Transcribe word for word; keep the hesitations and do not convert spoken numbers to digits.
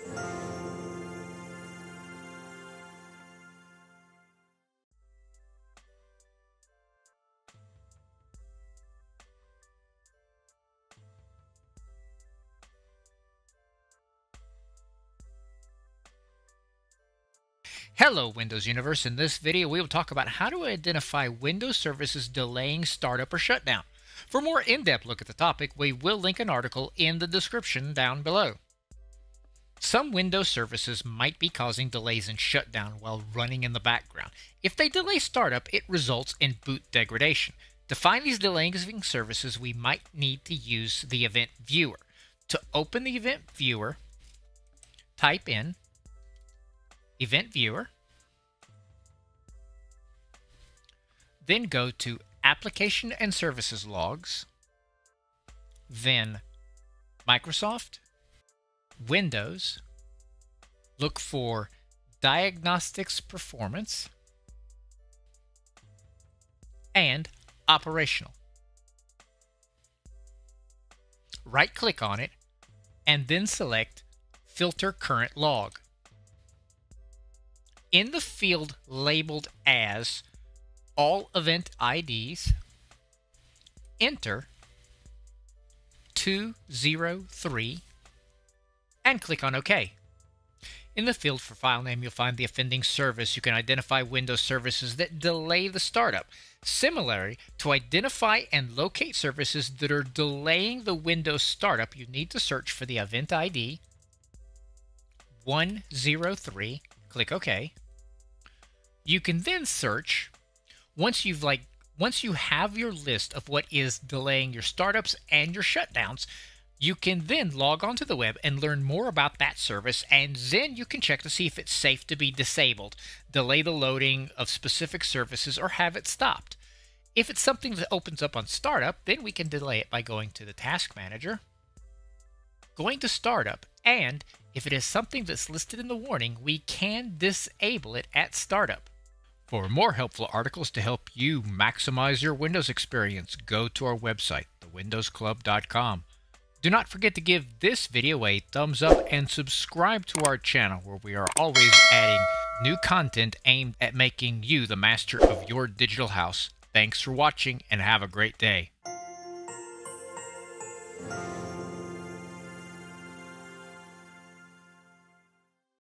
Hello Windows Universe. In this video we will talk about how to identify Windows services delaying startup or shutdown. For a more in-depth look at the topic, we will link an article in the description down below. Some Windows services might be causing delays in shutdown while running in the background. If they delay startup, it results in boot degradation. To find these delaying services, we might need to use the event viewer. To open the event viewer, type in Event Viewer, then go to Application and Services Logs, then Microsoft, Windows, look for Diagnostics Performance, and Operational. Right-click on it, and then select Filter Current Log. In the field labeled as All Event I Ds, enter two zero three and click on OK. In the field for file name, you'll find the offending service. You can identify Windows services that delay the startup. Similarly, to identify and locate services that are delaying the Windows startup, you need to search for the event I D one zero three. Click OK. You can then search once you've like once you have your list of what is delaying your startups and your shutdowns. You can then log onto the web and learn more about that service, and then you can check to see if it's safe to be disabled, delay the loading of specific services, or have it stopped. If it's something that opens up on startup, then we can delay it by going to the Task Manager, going to Startup, and if it is something that's listed in the warning, we can disable it at startup. For more helpful articles to help you maximize your Windows experience, go to our website, the windows club dot com. Do not forget to give this video a thumbs up and subscribe to our channel, where we are always adding new content aimed at making you the master of your digital house. Thanks for watching and have a great day.